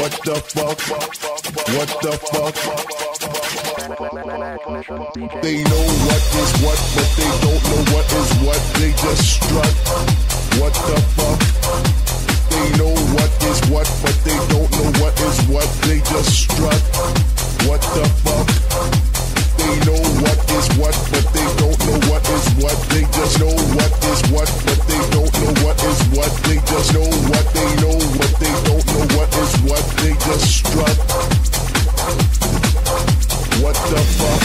What the fuck? What the fuck? They know what is what, but they don't know what is what. They just strut. What the fuck? They know what is what, but they don't know what is what. They just strut. What the fuck? They know what is what, but they don't know what is what. They just know what is what, but they don't know what is what. They just know what they know, what they don't know what is what. They just strut. What the fuck?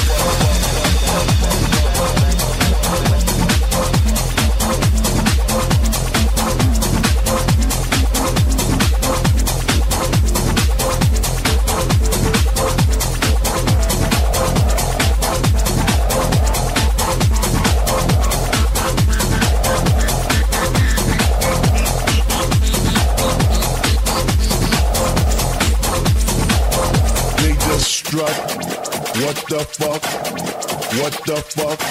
Strut. What the fuck? What the fuck?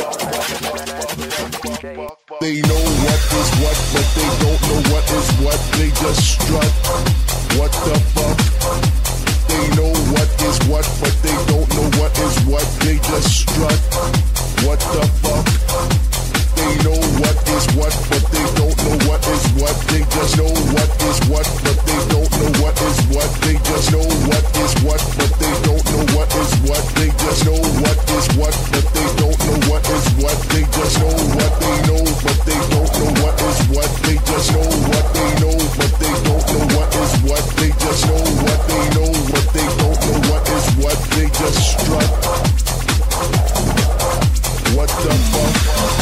They know what is what, but they don't know what is what. They just strut. What the fuck? They know what is what, but they don't know what is what. They just strut. What the fuck? They know what is what, but they don't know what is what. They just know what is what, but they don't know what is what. They just know what is what, but they don't know what is what. They just know what is what, but they don't know what is what. They just know what they know, but they don't know what is what. They just know what they know, but they don't know what is what. They just know what they know, but they don't know what is what. They just strut. What the fuck?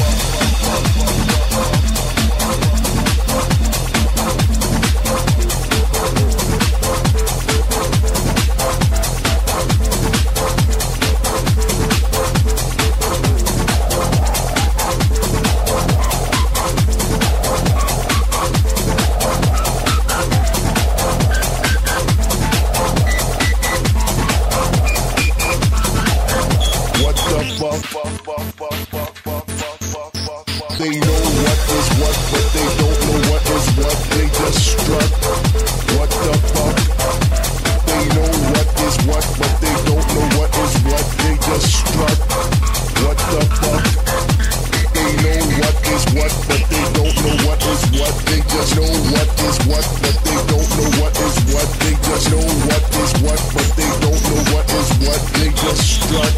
They know what is what, but they don't know what is what. They just strut. What the fuck? They know what is what, but they don't know what is what. They just strut. What the fuck? They know what is what, but they don't know what is what. They just know what is what, but they don't know what is what. They just know what is what, but they don't know what is what. They just strut.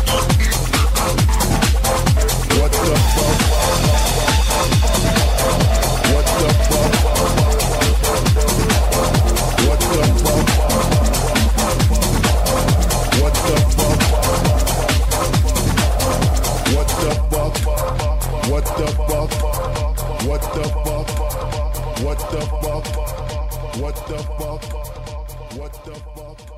What the fuck? What the fuck? What the fuck? What the fuck? What the fuck? What the fuck? What the fuck? What the fuck? What the fuck? What the fuck?